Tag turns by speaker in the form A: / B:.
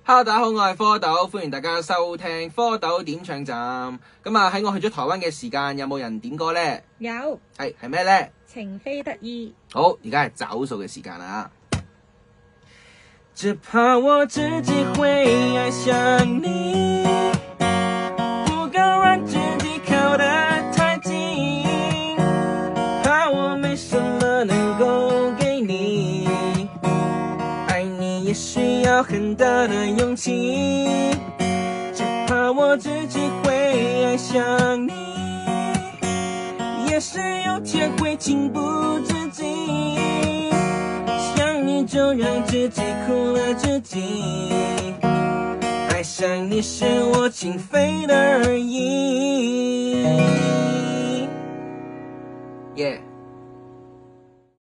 A: Hello， 大家好，我係蝌蚪，歡迎大家收聽蝌蚪點唱站。咁啊，喺我去咗台灣嘅時間，有冇人點歌呢？
B: 有，
A: 係咩呢？
B: 情非得已。
A: 好，而家係找數嘅時間啦。只怕我自己會愛上你，不敢讓自己靠得太近，怕我沒什麼能夠給你，愛你也需要很大的勇氣，只怕我自己會愛上你，也許有天會情不自禁，想你就讓自己苦了自己，愛上你是我情非得已。